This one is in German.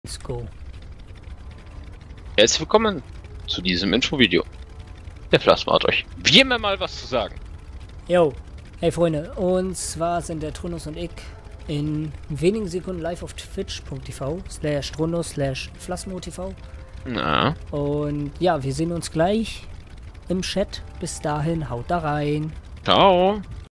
Let's go. Herzlich willkommen zu diesem Infovideo. Der Plasma hat euch wie immer mal was zu sagen. Yo, hey Freunde, und zwar sind der Trunus und ich in wenigen Sekunden live auf twitch.tv/Trunus/Plasmo.tv. Na, Und ja, wir sehen uns gleich im Chat. Bis dahin, haut da rein. ciao.